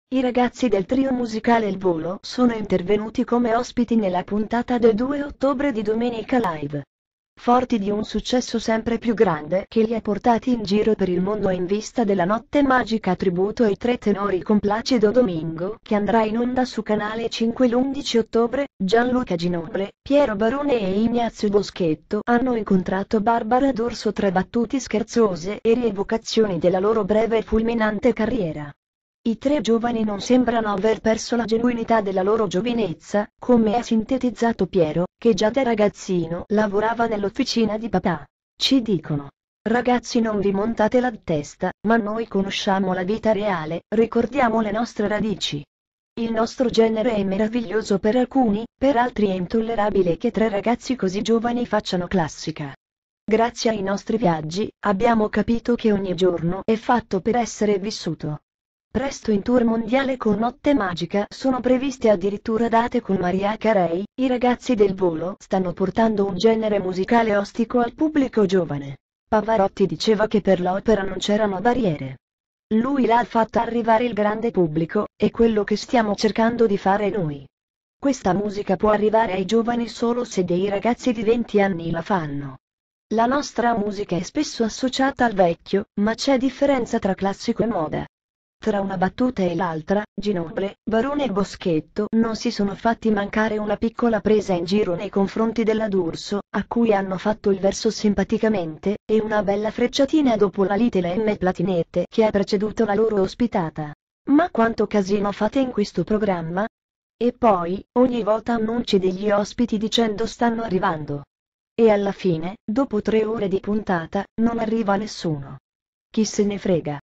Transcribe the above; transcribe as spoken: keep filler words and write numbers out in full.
I ragazzi del trio musicale Il Volo sono intervenuti come ospiti nella puntata del due ottobre di Domenica Live. Forti di un successo sempre più grande che li ha portati in giro per il mondo in vista della Notte Magica tributo ai tre tenori con Placido Domingo che andrà in onda su Canale cinque l'undici ottobre, Gianluca Ginoble, Piero Barone e Ignazio Boschetto hanno incontrato Barbara D'Urso tra battute scherzose e rievocazioni della loro breve e fulminante carriera. I tre giovani non sembrano aver perso la genuinità della loro giovinezza, come ha sintetizzato Piero, che già da ragazzino lavorava nell'officina di papà. Ci dicono: ragazzi, non vi montate la testa, ma noi conosciamo la vita reale, ricordiamo le nostre radici. Il nostro genere è meraviglioso per alcuni, per altri è intollerabile che tre ragazzi così giovani facciano classica. Grazie ai nostri viaggi, abbiamo capito che ogni giorno è fatto per essere vissuto. Presto in tour mondiale con Notte Magica sono previste addirittura date con Mariah Carey. I ragazzi del Volo stanno portando un genere musicale ostico al pubblico giovane. Pavarotti diceva che per l'opera non c'erano barriere. Lui l'ha fatta arrivare il grande pubblico, è quello che stiamo cercando di fare noi. Questa musica può arrivare ai giovani solo se dei ragazzi di venti anni la fanno. La nostra musica è spesso associata al vecchio, ma c'è differenza tra classico e moda. Tra una battuta e l'altra, Ginoble, Barone e Boschetto non si sono fatti mancare una piccola presa in giro nei confronti della D'Urso, a cui hanno fatto il verso simpaticamente, e una bella frecciatina dopo la Little M Platinette che ha preceduto la loro ospitata. Ma quanto casino fate in questo programma? E poi, ogni volta annunci degli ospiti dicendo stanno arrivando. E alla fine, dopo tre ore di puntata, non arriva nessuno. Chi se ne frega.